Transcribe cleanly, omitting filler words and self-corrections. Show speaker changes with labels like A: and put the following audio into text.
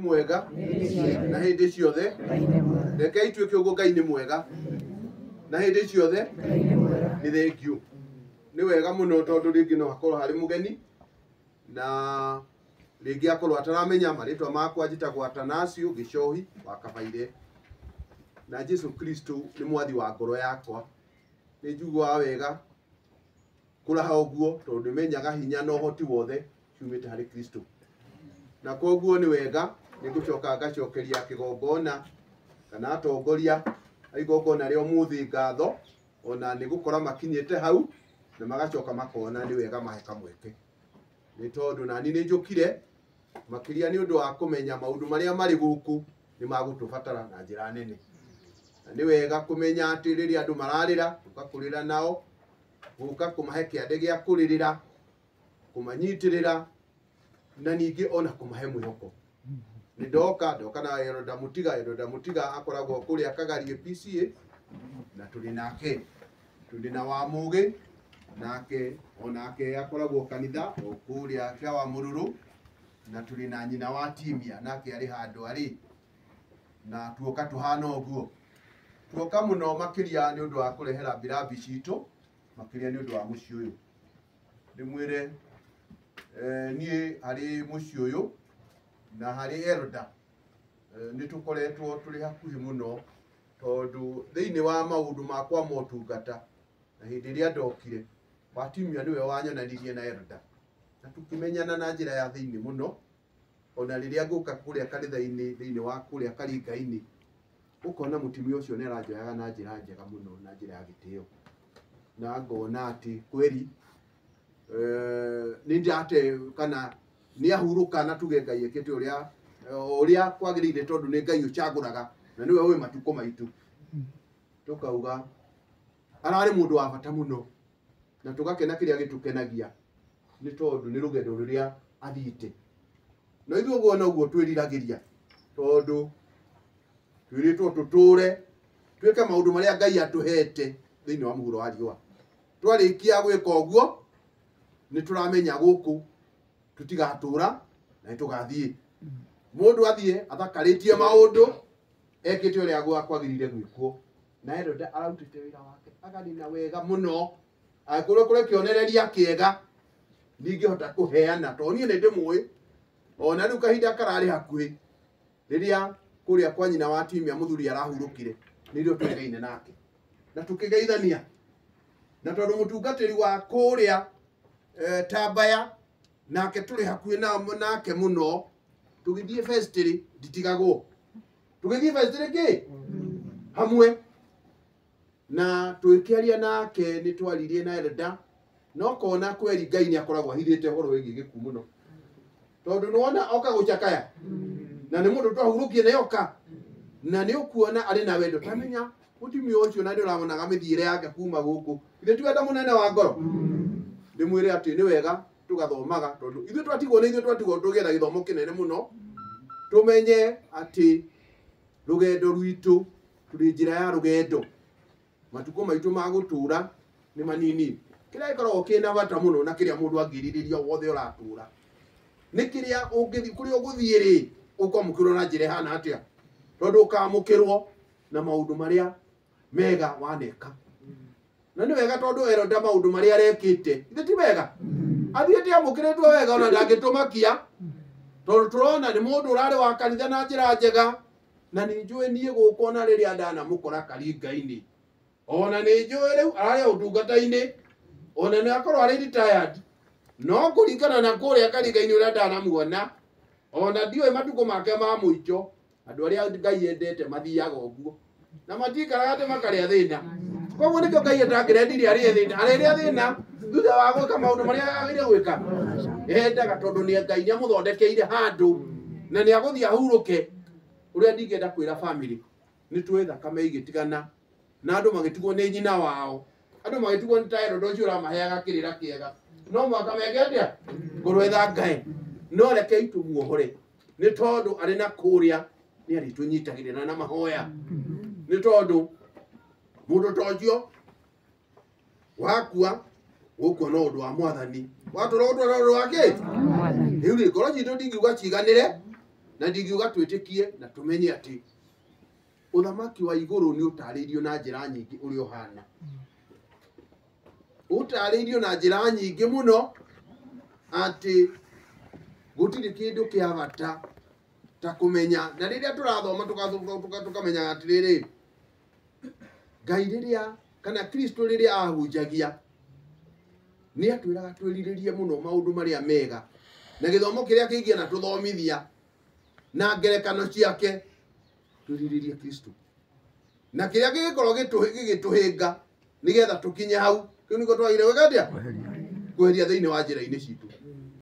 A: mwega na hindi ciothe reke ituike uguo Ngai ni mwega na hindi ciothe ni thank you ni wega muno tondu ringi no hakorwo hari mugeni na ringi akorwo ataramenya maritwa makwa njitagwo Atanasio Gicohi Wakabaire na Jesu Kristo ni mwathi wa ngoro yakwa ni njiguaga wega kuraha uguo tondu menyaga hinya no hoti wothe ciumite hari Kristo na koguo ni wega ni gucoka ngacokeria kigongona kana atongoria igongona rio muthi ngatho ona ni gukora makinyite hau na magacoka makona ni wega maheka mweke ni tondu nani ni njukire makiria ni undu wa kumenya maundu maria mari guku ni magutubatara na njira nene na ni wega kumenya ati riria andu mararira tukakurira nao guka kumahe kiande gia kuririra kumanyitirira na ningi ona kumahe mwihoko ni ndoka na Hon.Wakabaire Mutiga akoragwo kuria Kagarie PCA na tuli nake tuli na wa muge nake onake akoragwo kanitha kuria kwa Mururu na tuli na nyina wa Timia nake ari handu ari na tuoka tuhana uguo tuoka muno makiria ni undu wa kurehera birabi citu makiria ni undu wa muci uyu ndimwire nie hari muci uyu na hari elda ni tukoretwo tuli hakuhi muno tondu thiini wa maundu makwa motungata na hindi ria ndokire Watimia niwe wanyonanirie na elda na tukimenyana na njira ya thiini muno ona riria nguka kuria kanitha-ini thiini wa kuria Karinga-ini ukona mutimia ucio ni aranjoyaga na njira njega muno na njira ya gitio na ngona ati kweri ni ndate kana ni ahuruka na tuge Ngai ekete uria kwagirire tondu ni Ngai uchaguraga na niwe we matuko maitu tukauga arari mundu wa bata muno na tugakena kiria gitukenagia ni tondu ni rugendo ruria athite no ithuo guona uguo twiriragiria tondu twiritwo tuture twike maundu maria Ngai atuhete thiini wa muhuro wa riua twarikia gwika uguo ni turamenya guku tutigatura na tugathie mundu athie athakaritie maundu ekite uria kwagirire gwikwo na elda arutite wira wake aganina wega muno akorwo kure kionereria kiega ningihota kuheana to nie ni ndimui ona riu kahinda karari hakuhi riria kuria kwa nyina wa Timia muthuri arahurukire nirio twegaine nake na tukigeithania na tondu mutungatiri wa kuria Tabaya nake tuli hakuhi nake muno tugithie festiri nditigagwo tugithie festiri ki hamwe na twikiaria nake ni twaririe na elda no kona kweri Ngai ni akoragwo ahithite horo wigi giku muno tondu nuona oka guchakaya na ni mundu twahurukie na yoka na ni ukuona ari na wendo tamenya mutimio ucio na ndiramonaga mithiire yake kuma guku ithe twenda munene wa ngoro ndimwire ati ni wega tugathomaga tondu ithu twatigwo tugetha githomo kinene muno tumenye ati rugendo rwitu turi njira ya rugendo matuko maitu magutura ni manini kiria ikoragwo kina bata muno na kiria mundu angiriririo wothe uratura ni kiria ungithi kuria uguthie ri ukamukirwo na njira hana atia tondu ukamukirwo na maundu maria mega waneka na ni wega tondu elda maundu maria arekite ithe ti wega athiete amukiritwo wega ona ndangitumakia tondu turona ni mundu urari wa kanitha na njira njega na ni njui nie gukona riria ndana mukora Karinga-ini ona ni njui riu arari utungata-ini ona ni akorwo ari retired no kuringana na kuria Karinga-ini uria ndanamuona ona ndiwe matuko make ma muico andu aria Ngai endete mathiaga uguo na matikaraga ati makaria thina koguo nikio Ngai atangirendire aria thina aria thina thutha wa gwika maundu maria agire gwika endaga tondu ni Ngai ni amuthondekeire handu na ni aguthii ahuruke uria ndingenda kwira family ni twi thakame igitigana na andu magitigwo ni nyina wao andu magitigwo ni tairo ndocio uramaheaga kirira kiega no mwaka mege atia ngurwetha Ngai no reke itumuohore ni tondu ari na kuria ni ari tunyitagirira na mahoya ni tondu mundu tocio wakua guko no undu wa mwathani watura undu wake riu ri ngoro citu ndingiuga ciganire na ndingiuga twitikie na tumenye ati uthamaki wa iguru ni utaririo na njira nyingi uri ohana utaririo na njira nyingi muno ati gutiri kindu kia bata ta kumenya na riria turathoma tukamenya ati riri Ngai riria kana Kristo riria ahunjagia ni atwiraga twiriririe muno maundu maria mega na githomo kiria kiingia na tuthomithia na ngerekano ciake twiriririe Kristo na kiria gigikorwo gigituhinga nigetha tukinye hau kiu niko twaire wega ndia kweheria thiini wa njira-ini citu